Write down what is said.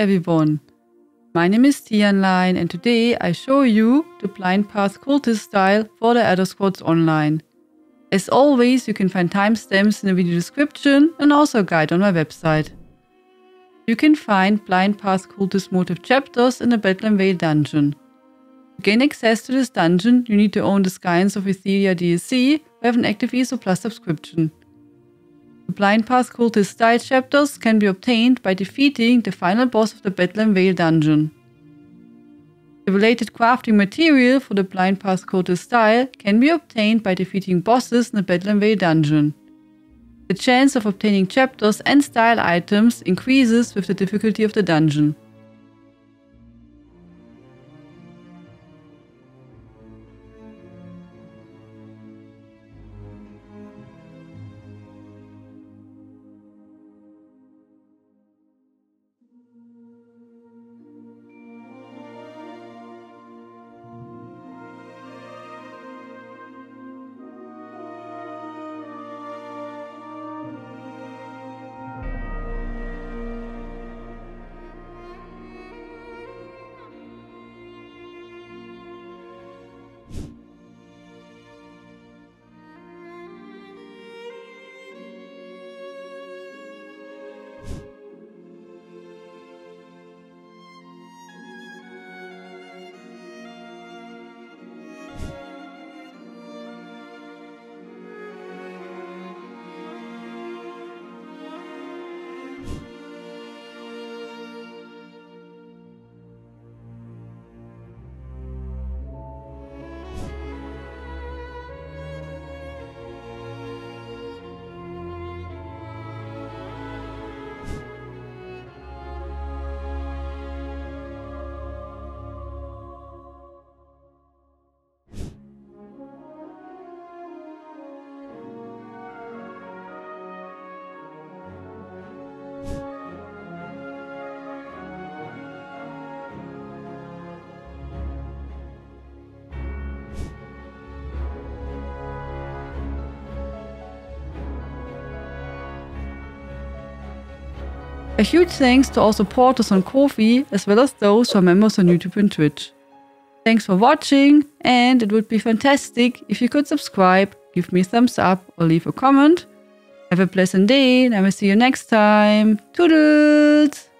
everyone! My name is Tianlein and today I show you the Blind Path Cultist style for the Elder Scrolls Online. As always, you can find timestamps in the video description and also a guide on my website. You can find Blind Path Cultist motive chapters in the Bedlam Vale dungeon. To gain access to this dungeon, you need to own the Scions of Etheria DLC or have an active ESO Plus subscription. The Blind Path Cultist style chapters can be obtained by defeating the final boss of the Bedlam Vale dungeon. The related crafting material for the Blind Path Cultist style can be obtained by defeating bosses in the Bedlam Vale dungeon. The chance of obtaining chapters and style items increases with the difficulty of the dungeon. A huge thanks to all supporters on Ko-fi, as well as those who are members on YouTube and Twitch. Thanks for watching, and it would be fantastic if you could subscribe, give me a thumbs up or leave a comment. Have a pleasant day and I will see you next time. Toodles!